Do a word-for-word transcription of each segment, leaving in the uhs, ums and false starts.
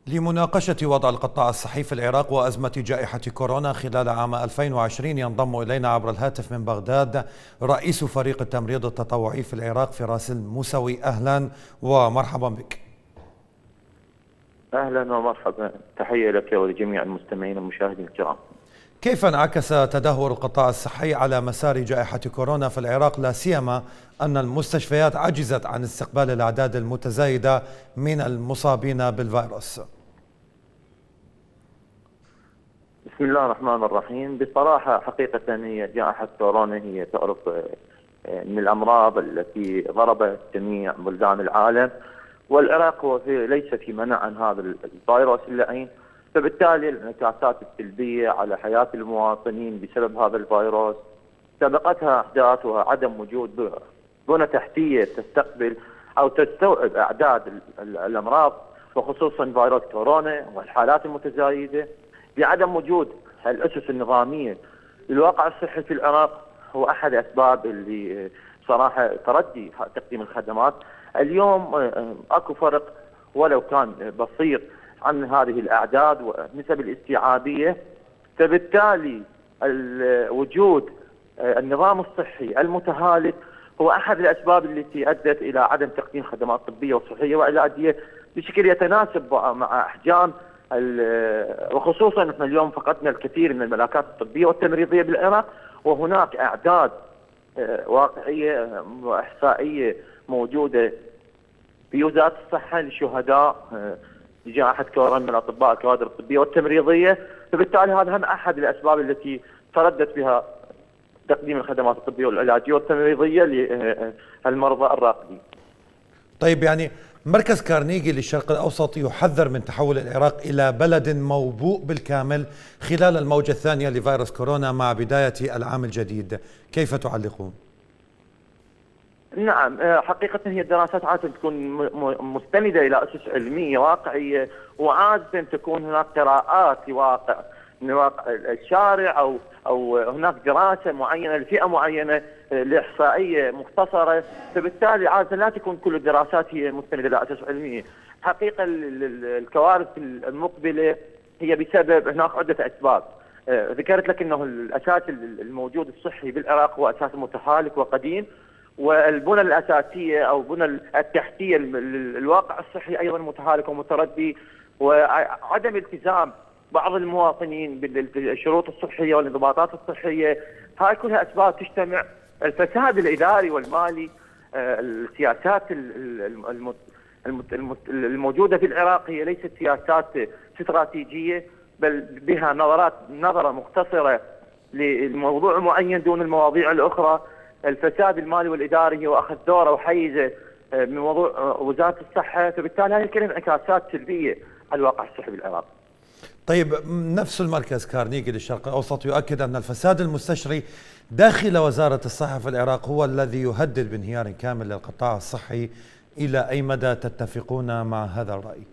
لمناقشة وضع القطاع الصحي في العراق وأزمة جائحة كورونا خلال عام ألفين وعشرين ينضم إلينا عبر الهاتف من بغداد رئيس فريق التمريض التطوعي في العراق فراس الموسوي. أهلا ومرحبا بك. أهلا ومرحبا، تحية لك ولجميع المستمعين والمشاهدين الكرام. كيف انعكس تدهور القطاع الصحي على مسار جائحة كورونا في العراق، لا سيما أن المستشفيات عجزت عن استقبال الأعداد المتزايدة من المصابين بالفيروس؟ بسم الله الرحمن الرحيم. بصراحة حقيقة هي جائحة كورونا هي تعرف من الأمراض التي ضربت جميع بلدان العالم، والعراق هو في ليس في منع عن هذا الفيروس إلا أين، فبالتالي الانعكاسات السلبية على حياة المواطنين بسبب هذا الفيروس سبقتها أحداث وعدم وجود بنى تحتية تستقبل أو تستوعب أعداد الأمراض وخصوصا فيروس كورونا والحالات المتزايدة. بعدم وجود الأسس النظامية للواقع الصحي في العراق هو أحد الأسباب اللي صراحة تردي تقديم الخدمات. اليوم أكو فرق ولو كان بسيط عن هذه الأعداد ونسب الاستيعابية، فبالتالي وجود النظام الصحي المتهالك هو أحد الأسباب التي أدت إلى عدم تقديم خدمات طبية وصحية وعلاجية بشكل يتناسب مع أحجام، وخصوصا نحن اليوم فقدنا الكثير من الملاكات الطبية والتمريضية بالعراق، وهناك أعداد واقعية وإحصائية موجودة في وزارة الصحة لشهداء جائحة كورونا من الأطباء الكوادر الطبية والتمريضية، فبالتالي هذا هم أحد الأسباب التي تردت بها تقديم الخدمات الطبية والعلاجية والتمريضية للمرضى الراقدين. طيب، يعني مركز كارنيجي للشرق الأوسط يحذر من تحول العراق إلى بلد موبوء بالكامل خلال الموجة الثانية لفيروس كورونا مع بداية العام الجديد، كيف تعلقون؟ نعم، حقيقة هي الدراسات عادة تكون مستندة إلى أسس علمية واقعية، وعادة تكون هناك قراءات لواقع من واقع الشارع أو أو هناك دراسة معينة لفئة معينة لإحصائية مختصرة، فبالتالي عادة لا تكون كل الدراسات هي مستندة إلى أسس علمية. حقيقة الكوارث المقبلة هي بسبب هناك عدة أسباب. ذكرت لك أنه الأساس الموجود الصحي بالعراق هو أساس متهالك وقديم، والبنى الأساسية أو بنى التحتية الواقع الصحي أيضا متهالك ومتردي، وعدم التزام بعض المواطنين بالشروط الصحية والانضباطات الصحية، هاي كلها أسباب تجتمع. الفساد الإداري والمالي، السياسات الموجودة في العراق هي ليست سياسات استراتيجية، بل بها نظرات نظرة مختصرة لموضوع معين دون المواضيع الأخرى. الفساد المالي والإداري هو أخذ دوره وحيزه من موضوع وزارة الصحة، فبالتالي هذه كلها انعكاسات سلبية على الواقع الصحي بالعراق. طيب، نفس المركز كارنيجي للشرق الأوسط يؤكد أن الفساد المستشري داخل وزارة الصحة في العراق هو الذي يهدد بانهيار كامل للقطاع الصحي. إلى أي مدى تتفقون مع هذا الرأي؟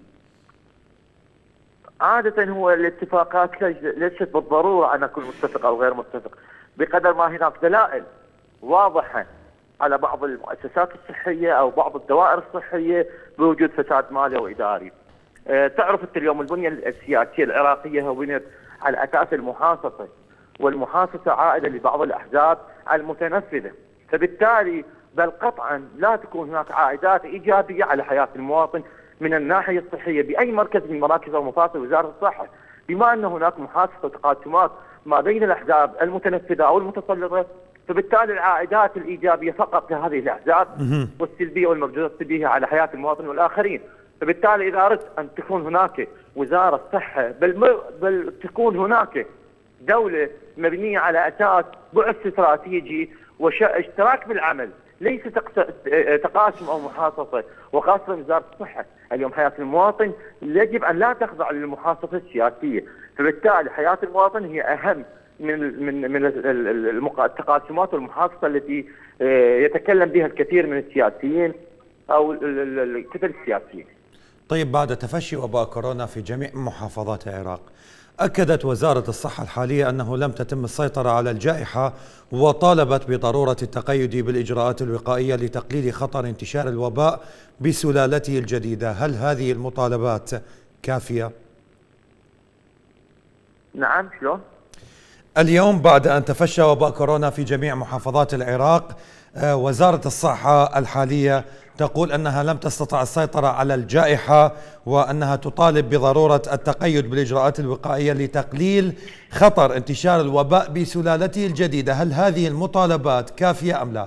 عادة هو الاتفاقات ليست بالضرورة أن أكون متفق أو غير متفق، بقدر ما هناك دلائل واضحة على بعض المؤسسات الصحية أو بعض الدوائر الصحية بوجود فساد مالي وإداري. أه تعرف أنت اليوم البنية السياسية العراقية هو بنيت على أساس المحاصصة، والمحاصصة عائدة لبعض الأحزاب المتنفذة، فبالتالي بل قطعا لا تكون هناك عائدات إيجابية على حياة المواطن من الناحية الصحية بأي مركز من مراكز أو مفاصل وزارة الصحة، بما أن هناك محاصصة وتقاسمات ما بين الأحزاب المتنفذة أو المتسلطة، فبالتالي العائدات الإيجابية فقط لهذه الأحزاب والسلبية والمردودات السلبية على حياة المواطن والآخرين. فبالتالي إذا أردت أن تكون هناك وزارة صحة بل, بل تكون هناك دولة مبنية على أساس بعد استراتيجي واشتراك بالعمل، ليس تقاسم أو محاصصة، وخاصة وزارة الصحة. اليوم حياة المواطن يجب أن لا تخضع للمحاصصة السياسية، فبالتالي حياة المواطن هي أهم من من من التقاسمات والمحاصصة التي يتكلم بها الكثير من السياسيين أو الكتل السياسيين. طيب، بعد تفشي وباء كورونا في جميع محافظات العراق، أكدت وزارة الصحة الحالية أنه لم تتم السيطرة على الجائحة، وطالبت بضرورة التقيد بالإجراءات الوقائية لتقليل خطر انتشار الوباء بسلالته الجديدة. هل هذه المطالبات كافية؟ نعم شلون؟ اليوم بعد أن تفشى وباء كورونا في جميع محافظات العراق، وزارة الصحة الحالية تقول أنها لم تستطع السيطرة على الجائحة، وأنها تطالب بضرورة التقيد بالإجراءات الوقائية لتقليل خطر انتشار الوباء بسلالته الجديدة. هل هذه المطالبات كافية أم لا؟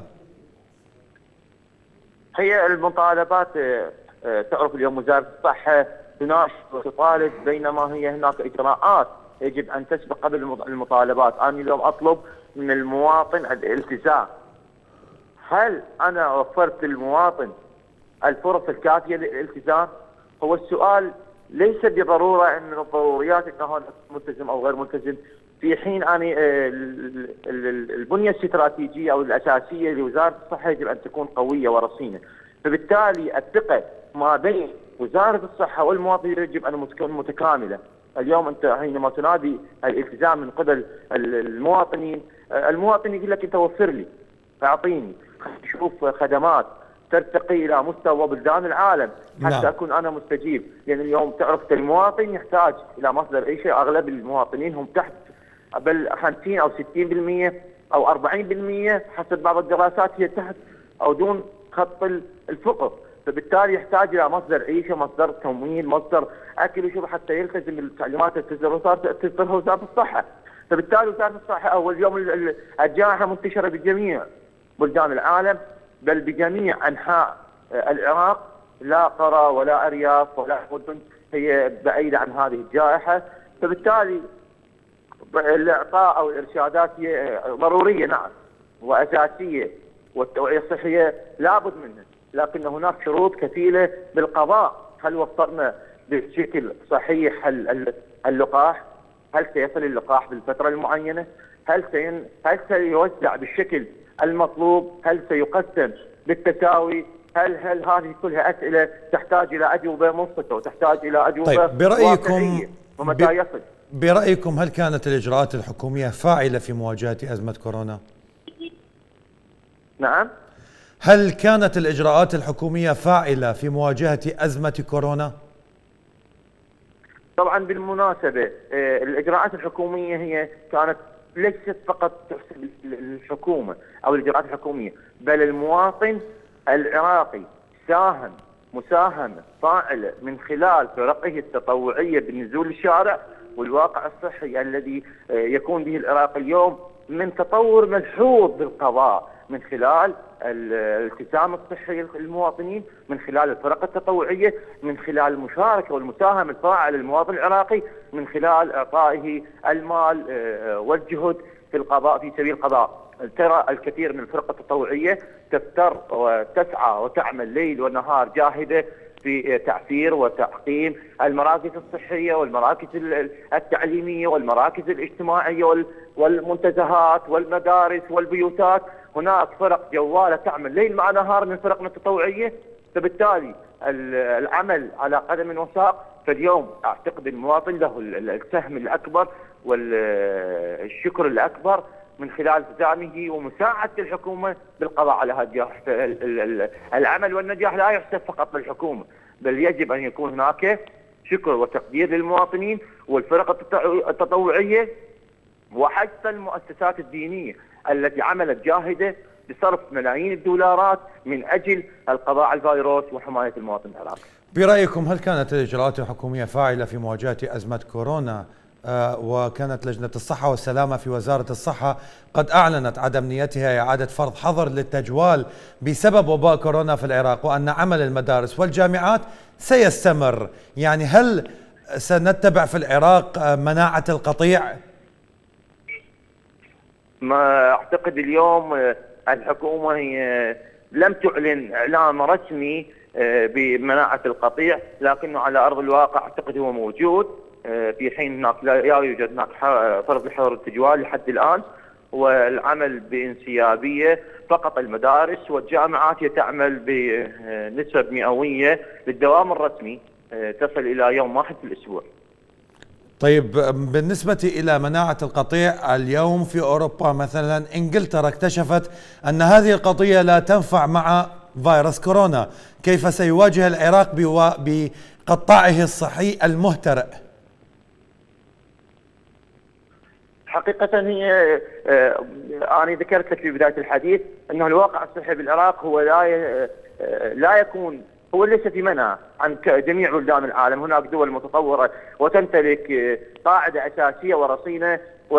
هي المطالبات تعرف اليوم وزارة الصحة تناشد وتطالب، بينما هي هناك إجراءات يجب أن تسبق قبل المطالبات. أنا اليوم أطلب من المواطن الالتزام. هل أنا وفرت للمواطن الفرص الكافية للالتزام؟ هو السؤال ليس بضرورة أن من الضروريات أنه ملتزم أو غير ملتزم، في حين أنا البنية الاستراتيجية أو الأساسية لوزارة الصحة يجب أن تكون قوية ورصينة. فبالتالي الثقة ما بين وزارة الصحة والمواطن يجب أن تكون متكاملة. اليوم أنت حينما تنادي الالتزام من قبل المواطنين، المواطن يقول لك أنت وفر لي، أعطيني، شوف خدمات ترتقي إلى مستوى بلدان العالم حتى نعم. أكون أنا مستجيب. لأن يعني اليوم تعرف المواطن يحتاج إلى مصدر عيشة. أغلب المواطنين هم تحت بل خمسين أو ستين بالمئة أو أربعين بالمئة حسب بعض الدراسات هي تحت أو دون خط الفقر. فبالتالي يحتاج إلى مصدر عيشة، مصدر تموين، مصدر أكل وشرب حتى يلتزم بالتعليمات اللي تصدرها وزارة الصحة. فبالتالي وزارة الصحة أو اليوم الجائحة منتشرة بجميع بلدان العالم بل بجميع أنحاء العراق، لا قرى ولا أرياف ولا مدن هي بعيدة عن هذه الجائحة. فبالتالي الإعطاء أو الإرشادات هي ضرورية نعم وأساسية، والتوعية الصحية لابد منها، لكن هناك شروط كفيلة بالقضاء. هل وفرنا بشكل صحيح اللقاح؟ هل سيصل اللقاح بالفترة المعينة؟ هل سين هل سيوزع بالشكل المطلوب؟ هل سيقسم بالتساوي؟ هل هل هذه كلها أسئلة تحتاج إلى أجوبة منصفة وتحتاج إلى أجوبة طيب برأيكم ومتى يصل؟ برأيكم هل كانت الإجراءات الحكومية فاعلة في مواجهة أزمة كورونا؟ نعم. هل كانت الإجراءات الحكومية فاعلة في مواجهة أزمة كورونا؟ طبعا بالمناسبة الإجراءات الحكومية هي كانت ليست فقط تحسب الحكومة أو الإجراءات الحكومية، بل المواطن العراقي ساهم مساهمة فاعلة من خلال فرقه التطوعية بالنزول للشارع، والواقع الصحي الذي يكون به العراق اليوم من تطور ملحوظ بالقضاء من خلال الالتزام الصحي للمواطنين، من خلال الفرق التطوعية، من خلال المشاركة والمساهمة الفاعلة للمواطن العراقي، من خلال إعطائه المال والجهد في القضاء في سبيل القضاء. ترى الكثير من الفرق التطوعية تفتر وتسعى وتعمل ليل ونهار جاهدة في تعفير وتعقيم المراكز الصحية والمراكز التعليمية والمراكز الاجتماعية والمنتزهات والمدارس والبيوتات. هناك فرق جوالة تعمل ليل مع نهار من فرقنا التطوعية. فبالتالي العمل على قدم وساق. فاليوم أعتقد المواطن له السهم الأكبر والشكر الأكبر من خلال التزامه ومساعدة الحكومة بالقضاء على هذه الجائحة. العمل والنجاح لا يحسب فقط للحكومة، بل يجب أن يكون هناك شكر وتقدير للمواطنين والفرق التطوعية وحتى المؤسسات الدينية التي عملت جاهدة بصرف ملايين الدولارات من أجل القضاء على الفيروس وحماية المواطن العراقي. برأيكم هل كانت الإجراءات الحكومية فاعلة في مواجهة أزمة كورونا؟ آه وكانت لجنة الصحة والسلامة في وزارة الصحة قد أعلنت عدم نيتها إعادة فرض حظر للتجوال بسبب وباء كورونا في العراق، وأن عمل المدارس والجامعات سيستمر. يعني هل سنتبع في العراق مناعة القطيع؟ ما أعتقد اليوم الحكومة هي لم تعلن إعلان رسمي بمناعة القطيع، لكنه على أرض الواقع أعتقد هو موجود، في حين هناك لا يوجد هناك فرض حظر التجوال لحد الآن، والعمل بانسيابية. فقط المدارس والجامعات تعمل بنسب مئوية للدوام الرسمي تصل إلى يوم واحد في الأسبوع. طيب بالنسبة إلى مناعة القطيع، اليوم في أوروبا مثلا إنجلترا اكتشفت أن هذه القضية لا تنفع مع فيروس كورونا. كيف سيواجه العراق قطاعه الصحي المهترئ؟ حقيقة هي أنا ذكرت لك في بداية الحديث أنه الواقع الصحي بالعراق هو لا لا يكون هو ليس في منع عن جميع بلدان العالم. هناك دول متطورة وتمتلك قاعدة أساسية ورصينة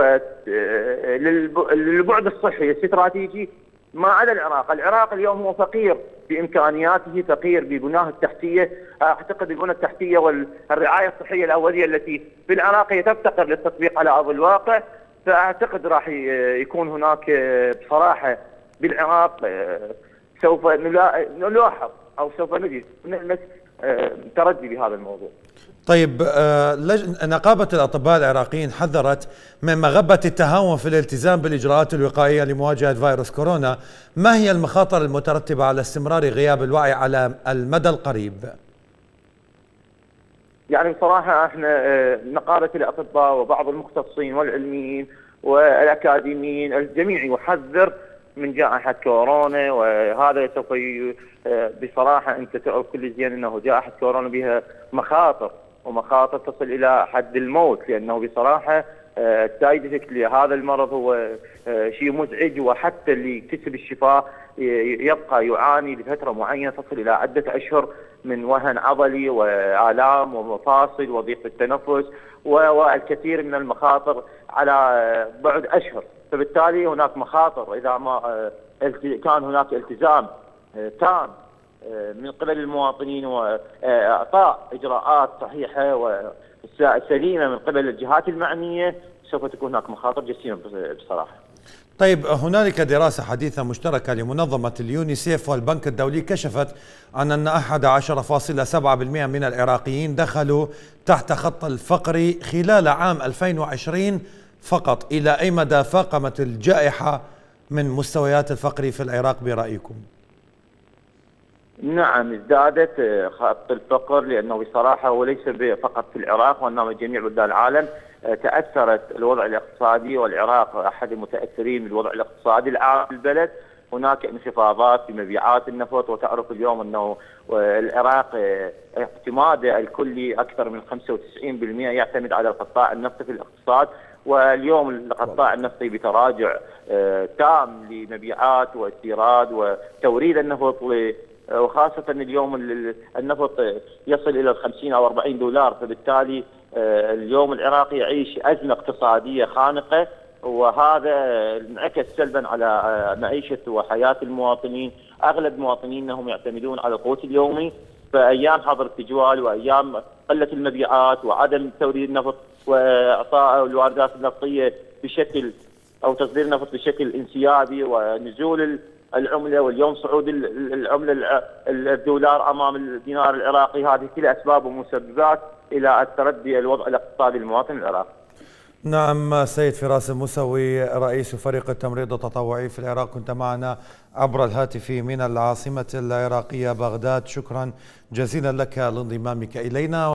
للبعد الصحي الاستراتيجي ما عدا العراق. العراق اليوم هو فقير بإمكانياته، فقير ببناه التحتية. أعتقد البنى التحتية والرعاية الصحية الأولية التي في العراق هي تفتقر للتطبيق على أرض الواقع. فأعتقد راح يكون هناك بصراحة بالعراق سوف نلاحظ أو سوف نجد نلمس تردي بهذا الموضوع. طيب، نقابة الأطباء العراقيين حذرت من مغبة التهاون في الالتزام بالإجراءات الوقائية لمواجهة فيروس كورونا. ما هي المخاطر المترتبة على استمرار غياب الوعي على المدى القريب؟ يعني بصراحة احنا نقابة الأطباء وبعض المختصين والعلميين والأكاديميين الجميع يحذر من جائحة كورونا، وهذا سوف بصراحة أنت تعرف كل زين أنه جائحة كورونا بها مخاطر ومخاطر تصل إلى حد الموت، لأنه بصراحة السايد افكت لهذا المرض هو شيء مزعج، وحتى اللي يكتسب الشفاء يبقى يعاني لفترة معينة تصل إلى عدة أشهر من وهن عضلي وآلام ومفاصل وضيق التنفس والكثير من المخاطر على بعد أشهر. فبالتالي هناك مخاطر إذا ما كان هناك التزام تام من قبل المواطنين وإعطاء إجراءات صحيحة وسليمة من قبل الجهات المعنية، سوف تكون هناك مخاطر جسيمة بصراحة. طيب، هنالك دراسة حديثة مشتركة لمنظمة اليونيسيف والبنك الدولي كشفت عن أن أحد عشر فاصلة سبعة بالمئة من العراقيين دخلوا تحت خط الفقر خلال عام ألفين وعشرين فقط. إلى أي مدى فاقمت الجائحة من مستويات الفقر في العراق برأيكم؟ نعم، ازدادت خط الفقر، لأنه بصراحة وليس فقط في العراق وإنما جميع بلدان العالم تأثرت الوضع الاقتصادي، والعراق أحد المتأثرين بالوضع الاقتصادي العام في البلد. هناك انخفاضات في مبيعات النفط، وتعرف اليوم أنه العراق اعتماده الكلي أكثر من خمسة وتسعين بالمئة يعتمد على القطاع النفطي في الاقتصاد، واليوم القطاع النفطي بتراجع تام لمبيعات واستيراد وتوريد النفط، وخاصة اليوم النفط يصل إلى خمسين أو أربعين دولار. فبالتالي اليوم العراق يعيش أزمة اقتصادية خانقة، وهذا انعكس سلبا على معيشة وحياة المواطنين. أغلب المواطنين هم يعتمدون على القوت اليومي، فأيام حظر التجوال وأيام قلة المبيعات وعدم توريد النفط وإعطاء الواردات النفطية بشكل أو تصدير النفط بشكل انسيابي ونزول العملة، واليوم صعود العملة الدولار أمام الدينار العراقي، هذه كلها أسباب ومسببات إلى التردي الوضع الاقتصادي للمواطن العراقي. نعم، سيد فراس الموسوي رئيس فريق التمريض التطوعي في العراق، كنت معنا عبر الهاتف من العاصمة العراقية بغداد. شكرا جزيلا لك لانضمامك إلينا.